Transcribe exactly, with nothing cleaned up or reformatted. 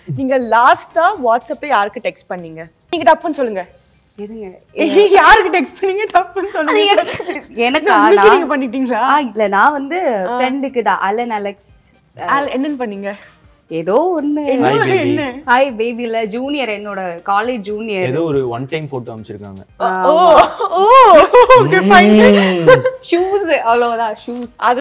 நீங்க லாஸ்டா வாட்ஸ்அப்ல யாருக்கு டெக்ஸ்ட் பண்ணீங்க? நீங்க டப்புன்னு சொல்லுங்க. எதுங்க? யாருக்கு டெக்ஸ்ட் பண்ணீங்க? டப்புன்னு சொல்லுங்க. எனக்கு நீங்க பண்ணிட்டீங்களா? இல்ல நான் வந்து ஃப்ரெண்டுக்கு தான் அலன் அலெக்ஸ். என்னன்னு பண்ணீங்க? ஏதோ ஒண்ணு ஹாய் பேபில ஜூனியர் என்னோட காலேஜ் ஜூனியர் ஏதோ ஒரு ஒன் டைம் போட்டோ அனுப்பிச்சிருக்காங்க. Oh oh okay fine. Shoes அவ்வளவுதான் ஷூஸ்.